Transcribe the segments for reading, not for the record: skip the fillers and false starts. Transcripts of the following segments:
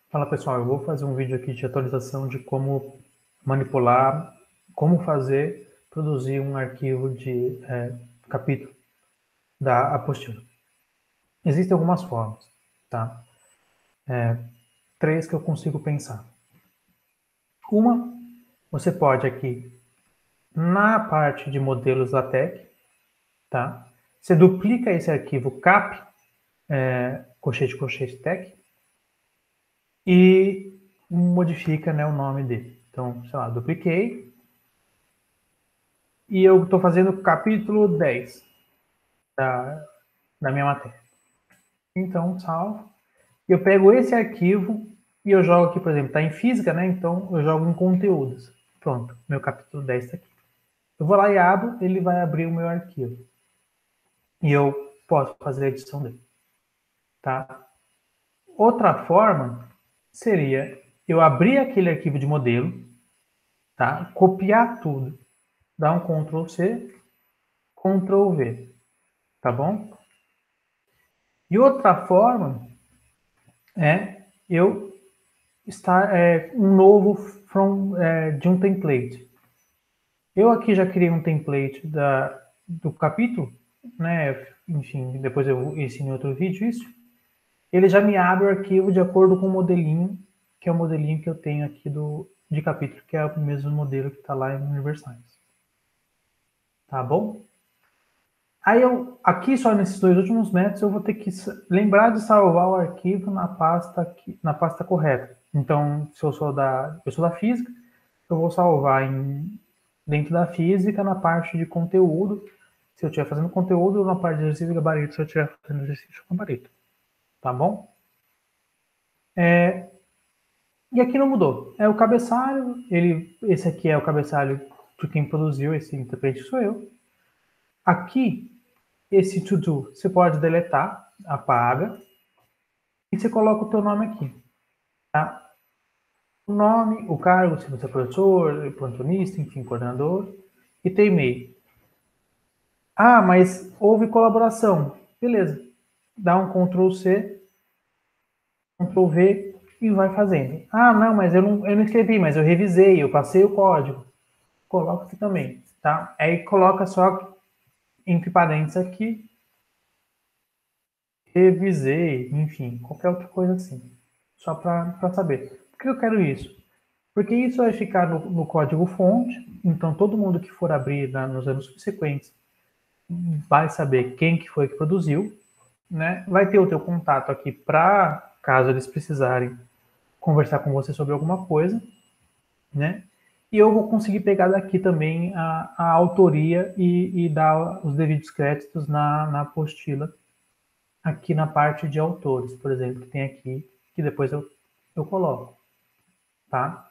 Fala pessoal, eu vou fazer um vídeo aqui de atualização de como manipular, como produzir um arquivo de capítulo da apostila. Existem algumas formas, tá? Três que eu consigo pensar. Uma, você pode aqui, na parte de modelos LaTeX, tá? Você duplica esse arquivo cap, colchete tech, e modifica, né, o nome dele. Então, sei lá, dupliquei, e eu estou fazendo capítulo 10 da minha matéria. Então, salvo. Eu pego esse arquivo e eu jogo aqui, por exemplo, está em física, né? Então, eu jogo em conteúdos. Pronto, meu capítulo 10 está aqui. Eu vou lá e abro, ele vai abrir o meu arquivo. E eu posso fazer a edição dele. Tá? Outra forma seria eu abrir aquele arquivo de modelo, tá? Copiar tudo, dar um Ctrl C, Ctrl V, tá bom? E outra forma é eu estar um novo de um template. Eu aqui já criei um template do capítulo, né? Enfim, depois eu ensino em outro vídeo isso. Ele já me abre o arquivo de acordo com o modelinho, que é o modelinho que eu tenho aqui de capítulo, que é o mesmo modelo que está lá em Universais. Tá bom? Aí aqui só nesses dois últimos métodos, eu vou ter que lembrar de salvar o arquivo na pasta correta. Então, se eu sou da física, eu vou salvar dentro da física, na parte de conteúdo. Se eu estiver fazendo conteúdo, na parte de exercício e gabarito, se eu estiver fazendo exercício e gabarito. Tá bom? E aqui não mudou. É o cabeçalho, esse aqui é o cabeçalho de quem produziu esse intérprete, sou eu. Aqui, esse to-do, você pode deletar, apaga, e você coloca o teu nome aqui. Tá? O nome, o cargo, se você é professor, plantonista, enfim, coordenador, e tem e-mail. Ah, mas houve colaboração. Beleza. Dá um Ctrl C, Ctrl V e vai fazendo. Ah, não, mas eu não escrevi, mas eu revisei, eu passei o código. Coloca aqui também, tá? Aí coloca só entre parênteses aqui, revisei, enfim, qualquer outra coisa assim. Só para saber. Por que eu quero isso? Porque isso vai ficar no código fonte, então todo mundo que for abrir nos anos subsequentes vai saber quem que foi que produziu, né? Vai ter o teu contato aqui para caso eles precisarem conversar com você sobre alguma coisa, né? E eu vou conseguir pegar daqui também a autoria e dar os devidos créditos na apostila, aqui na parte de autores, por exemplo, que tem aqui, que depois eu coloco, tá?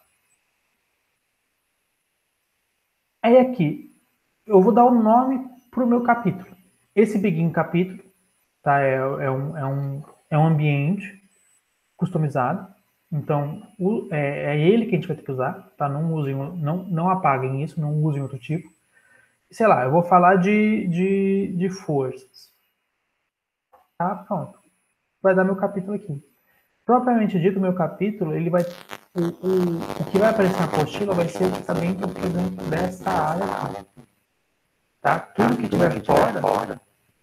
Aí aqui, eu vou dar um nome para o meu capítulo. Esse begin capítulo, tá? É um ambiente customizado. Então, é ele que a gente vai ter que usar, tá? Não apaguem isso, não usem outro tipo. Sei lá, eu vou falar de forças. Tá? Pronto. Vai dar meu capítulo aqui. Propriamente dito, meu capítulo, ele vai. O que vai aparecer na apostila vai ser o que está dentro, por exemplo, dessa área aqui. Tá? Tudo que tiver fora,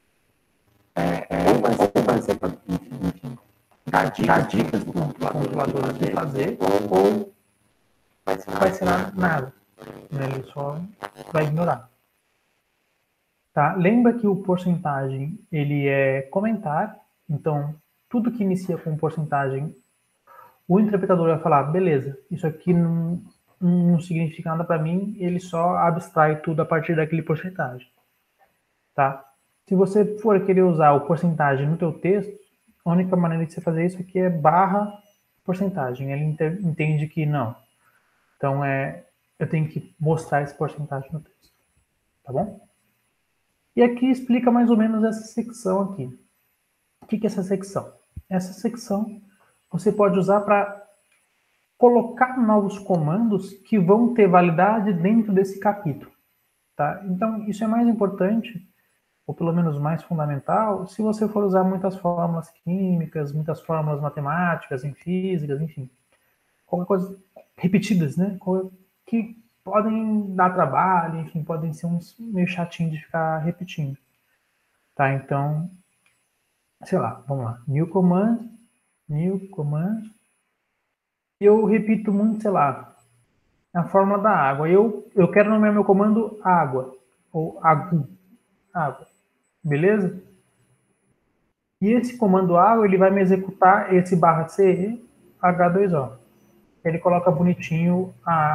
ou vai ser para, enfim, dar dicas para o controlador de fazer, ou vai ser nada. Ele só vai ignorar. Tá? Lembra que o porcentagem ele é comentário, então tudo que inicia com porcentagem, o interpretador vai falar, beleza, isso aqui não significa nada para mim, ele só abstrai tudo a partir daquele porcentagem. Tá? Se você for querer usar o porcentagem no teu texto, a única maneira de você fazer isso aqui é barra porcentagem. Ele entende que não. Então, eu tenho que mostrar esse porcentagem no texto. Tá bom? E aqui explica mais ou menos essa secção aqui. O que é essa secção? Essa secção você pode usar para colocar novos comandos que vão ter validade dentro desse capítulo. Tá? Então, isso é mais importante ou pelo menos mais fundamental, se você for usar muitas fórmulas químicas, muitas fórmulas matemáticas, em físicas, enfim, qualquer coisa repetidas, né? Que podem dar trabalho, enfim, podem ser uns meio chatinho de ficar repetindo, tá? Então, sei lá, vamos lá, new command, e eu repito muito, sei lá, a fórmula da água. Eu quero nomear meu comando água, ou água, beleza? E esse comando água, ele vai me executar esse barra C H2O. Ele coloca bonitinho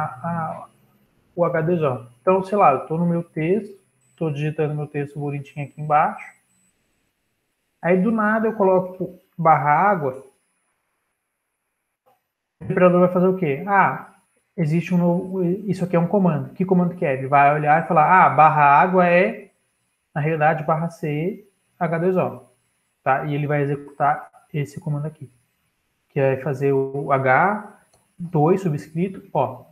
o H2O. Então, sei lá, eu estou no meu texto, estou digitando meu texto bonitinho aqui embaixo. Aí, do nada, eu coloco barra água. O operador vai fazer o quê? Ah, existe um novo... Isso aqui é um comando. Que comando que é? Ele vai olhar e falar, barra água é, na realidade, barra C H2O. Tá? E ele vai executar esse comando aqui, que é fazer o H2 subscrito O.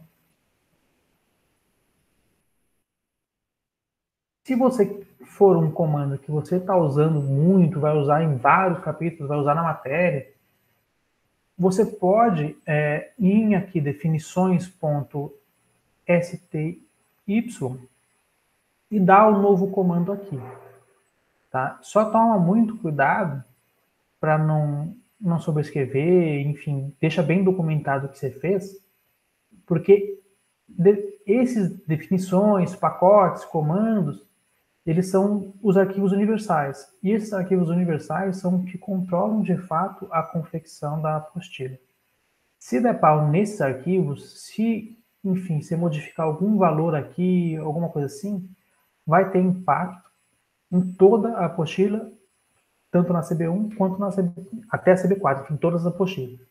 Se você for um comando que você está usando muito, vai usar em vários capítulos, vai usar na matéria, você pode ir aqui definições.sty e dar o novo comando aqui. Tá? Só toma muito cuidado para não sobrescrever, enfim, deixa bem documentado o que você fez, porque esses definições, pacotes, comandos, eles são os arquivos universais. E esses arquivos universais são os que controlam, de fato, a confecção da apostila. Se der pau nesses arquivos, se, enfim, se modificar algum valor aqui, alguma coisa assim, vai ter impacto em toda a apostila, tanto na CB1 quanto até a CB4, em todas as apostilas.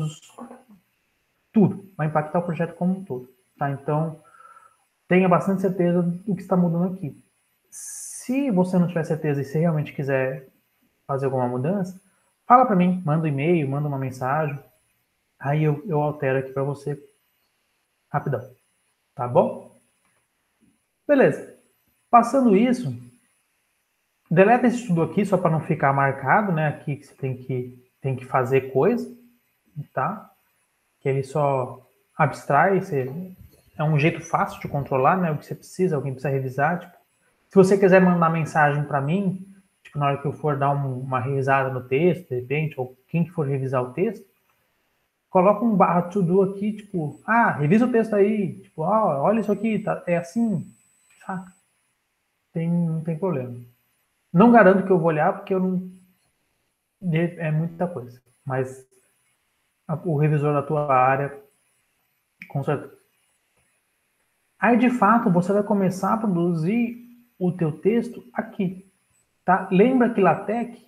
Tudo. Vai impactar o projeto como um todo. Tá? Então, tenha bastante certeza do que está mudando aqui. Se você não tiver certeza e se realmente quiser fazer alguma mudança, fala para mim, manda um e-mail, manda uma mensagem, aí eu altero aqui para você rapidão, tá bom? Beleza. Passando isso, deleta esse tudo aqui só para não ficar marcado, né? Aqui que você tem que fazer coisa, tá? Que ele só abstrai, é um jeito fácil de controlar, né? O que você precisa, alguém precisa revisar, tipo, se você quiser mandar mensagem para mim, tipo, na hora que eu for dar uma revisada no texto, de repente, ou quem que for revisar o texto, coloca um barra to do aqui, tipo, revisa o texto aí, tipo, olha isso aqui, tá, é assim, saca? Não tem problema. Não garanto que eu vou olhar, porque eu não. É muita coisa. Mas o revisor da tua área, com certeza. Aí, de fato, você vai começar a produzir o teu texto aqui, tá? Lembra que LaTeX,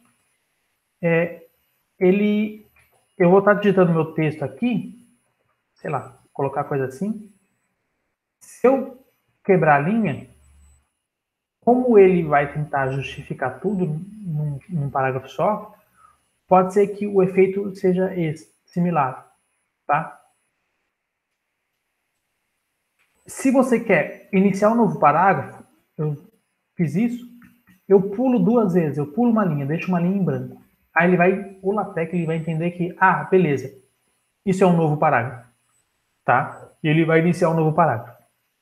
ele... Eu vou estar digitando meu texto aqui, sei lá, colocar coisa assim. Se eu quebrar a linha, como ele vai tentar justificar tudo num parágrafo só, pode ser que o efeito seja esse, similar, tá? Se você quer iniciar um novo parágrafo, eu fiz isso, eu pulo duas vezes, eu pulo uma linha, deixo uma linha em branco. Aí o LaTeX ele vai entender que, beleza, isso é um novo parágrafo, tá? E ele vai iniciar um novo parágrafo,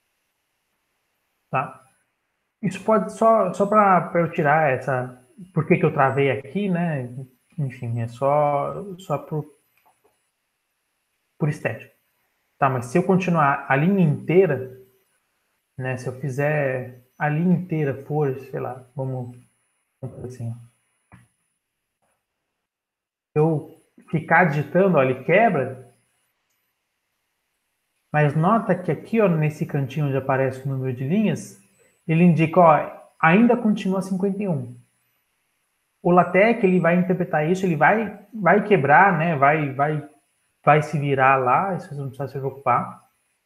tá? Isso pode só para eu tirar essa, por que eu travei aqui, né? Enfim, é só por estética. Tá, mas se eu continuar a linha inteira, né? Se eu fizer a linha inteira for, sei lá, vamos assim, eu ficar digitando, ó, ele quebra, mas nota que aqui, ó, nesse cantinho onde aparece o número de linhas, ele indica, ó, ainda continua 51. O LaTeX, ele vai interpretar isso, ele vai quebrar, né, vai se virar lá, isso você não precisa se preocupar,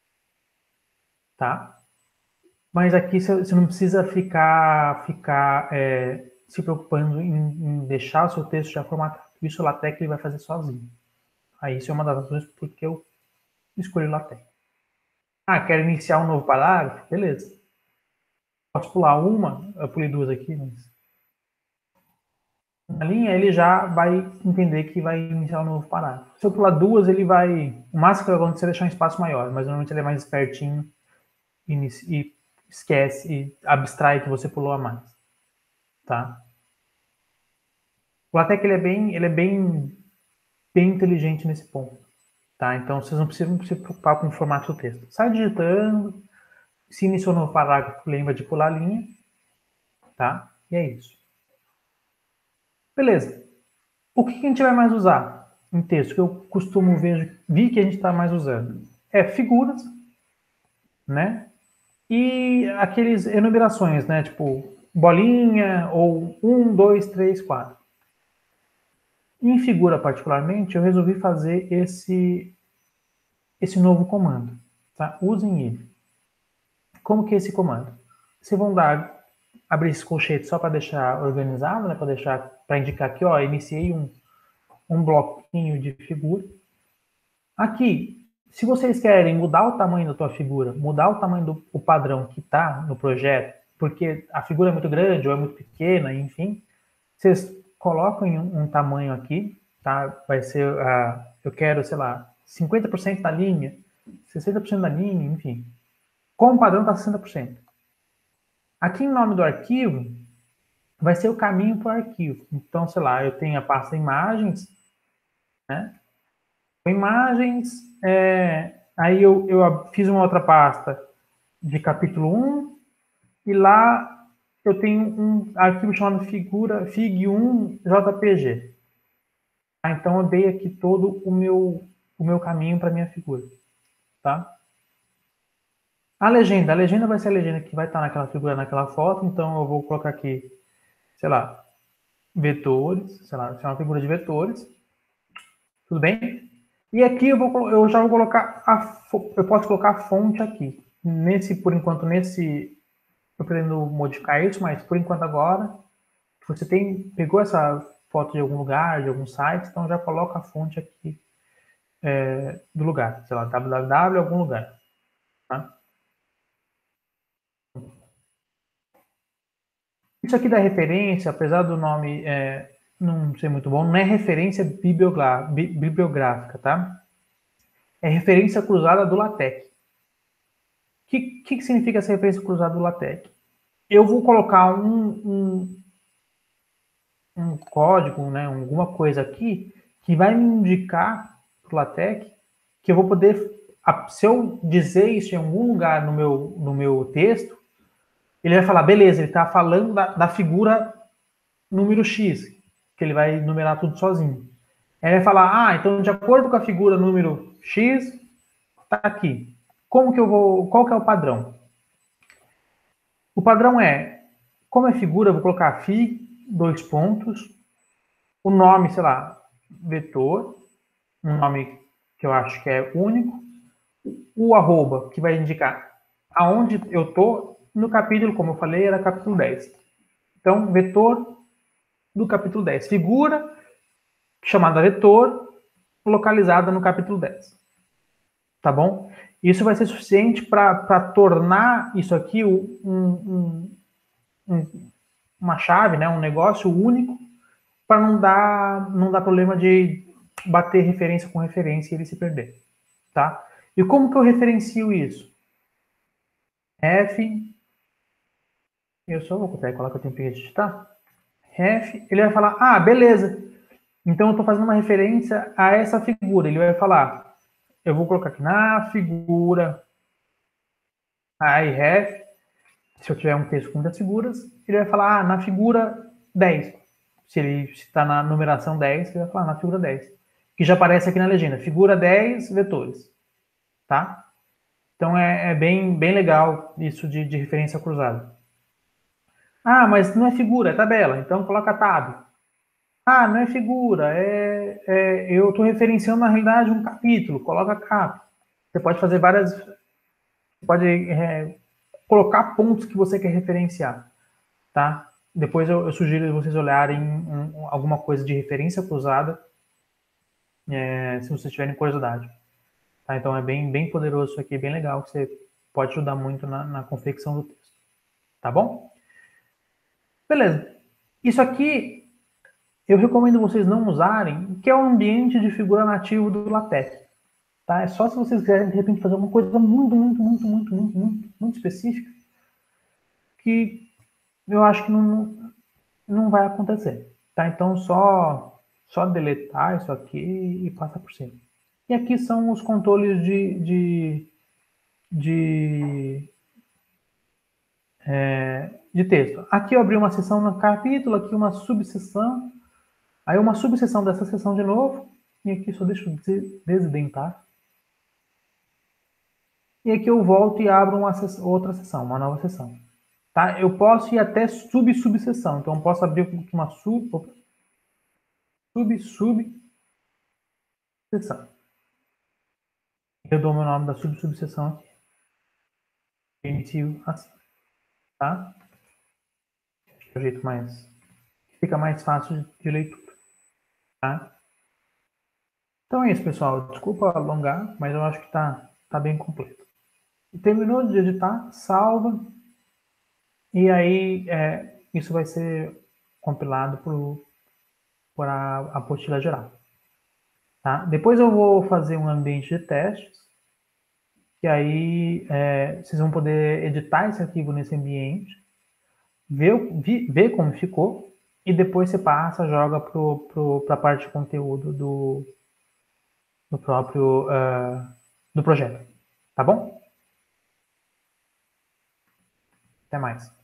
tá? Mas aqui você não precisa ficar se preocupando em deixar o seu texto já formatado. Isso o LaTeX ele vai fazer sozinho. Aí isso é uma das razões porque eu escolhi o LaTeX. Quero iniciar um novo parágrafo? Beleza. Posso pular uma? Eu pulei duas aqui, mas... uma linha, ele já vai entender que vai iniciar um novo parágrafo. Se eu pular duas, ele vai... O máximo que vai acontecer é deixar um espaço maior, mas normalmente ele é mais espertinho e esquece e abstrai que você pulou a mais, tá? O LaTeX ele é bem inteligente nesse ponto, tá? Então vocês não precisam se preocupar com o formato do texto. Sai digitando, se iniciou no parágrafo, lembra de pular a linha, tá? E é isso. Beleza. O que a gente vai mais usar em texto que eu costumo vi que a gente está mais usando? É figuras, né? E aqueles enumerações, né? Tipo bolinha ou 1, 2, 3, 4. Em figura, particularmente, eu resolvi fazer esse novo comando. Tá? Usem ele. Como que é esse comando? Vocês vão abrir esse colchete só para deixar organizado, né? Para indicar aqui, ó, iniciei um bloquinho de figura. Aqui, se vocês querem mudar o tamanho da tua figura, mudar o tamanho do padrão que está no projeto, porque a figura é muito grande ou é muito pequena, enfim, vocês colocam um tamanho aqui, tá? Vai ser, eu quero, sei lá, 50% da linha, 60% da linha, enfim. Com o padrão está 60%. Aqui em nome do arquivo, vai ser o caminho para o arquivo. Então, sei lá, eu tenho a pasta imagens, né? Imagens, aí eu fiz uma outra pasta de capítulo 1, e lá eu tenho um arquivo chamado figura fig1.jpg. Então eu dei aqui todo o meu caminho para minha figura, tá? A legenda vai ser a legenda que vai estar naquela figura, naquela foto, então eu vou colocar aqui, sei lá, vetores, sei lá, é uma figura de vetores, tudo bem? E aqui eu já vou colocar eu posso colocar a fonte aqui. Por enquanto, eu pretendo modificar isso, mas por enquanto agora, você pegou essa foto de algum lugar, de algum site, então já coloca a fonte aqui do lugar, sei lá, www algum lugar, tá? Isso aqui da referência, apesar do nome não ser muito bom, não é referência bibliográfica, tá? É referência cruzada do LaTeX. O que significa essa referência cruzada do LaTeX? Eu vou colocar um código, né, alguma coisa aqui, que vai me indicar para o LaTeX que eu vou poder, se eu dizer isso em algum lugar no meu texto, ele vai falar, beleza, ele está falando da figura número X, que ele vai numerar tudo sozinho. Aí ele vai falar, então de acordo com a figura número X, está aqui. Qual que é o padrão? O padrão como é figura, eu vou colocar fig, dois pontos, o nome, sei lá, vetor, um nome que eu acho que é único, o arroba, que vai indicar aonde eu estou no capítulo, como eu falei, era capítulo 10. Então, vetor do capítulo 10. Figura chamada vetor, localizada no capítulo 10. Tá bom? Isso vai ser suficiente para tornar isso aqui uma chave, né, um negócio único, para não dar problema de bater referência com referência e ele se perder. Tá? E como que eu referencio isso? Eu só vou copiar e colar que eu tenho que digitar. Ele vai falar, beleza. Então eu estou fazendo uma referência a essa figura. Ele vai falar, eu vou colocar aqui na figura, se eu tiver um texto com muitas figuras, ele vai falar, na figura 10. Se ele está na numeração 10, ele vai falar na figura 10. Que já aparece aqui na legenda, figura 10 vetores. Tá? Então é bem legal isso de referência cruzada. Mas não é figura, é tabela, então coloca tab. Não é figura, eu estou referenciando na realidade um capítulo, coloca cap. Você pode fazer pode colocar pontos que você quer referenciar, tá? Depois eu sugiro vocês olharem alguma coisa de referência cruzada, se vocês tiverem curiosidade. Tá? Então é bem poderoso isso aqui, bem legal, que você pode ajudar muito na confecção do texto. Tá bom? Beleza. Isso aqui eu recomendo vocês não usarem, que é o ambiente de figura nativo do LaTeX. Tá? É só se vocês quiserem, de repente, fazer uma coisa muito específica, que eu acho que não vai acontecer. Tá? Então, só deletar isso aqui e passa por cima. E aqui são os controles de, de texto. Aqui eu abri uma seção no capítulo, aqui uma subseção, aí uma subseção dessa seção de novo, e aqui só deixo desindentar. E aqui eu volto e abro outra seção, uma nova seção. Tá? Eu posso ir até subseção, então eu posso abrir uma subseção. Eu dou o meu nome da subseção aqui. Inicio assim, tá? É o jeito mais... Fica mais fácil de leitura, tá? Então é isso, pessoal. Desculpa alongar, mas eu acho que tá bem completo. E terminou de editar, salva, e aí isso vai ser compilado por a apostila geral. Tá? Depois eu vou fazer um ambiente de testes, que aí vocês vão poder editar esse arquivo nesse ambiente, ver como ficou, e depois você passa, joga para a parte de conteúdo do próprio do projeto. Tá bom? Até mais.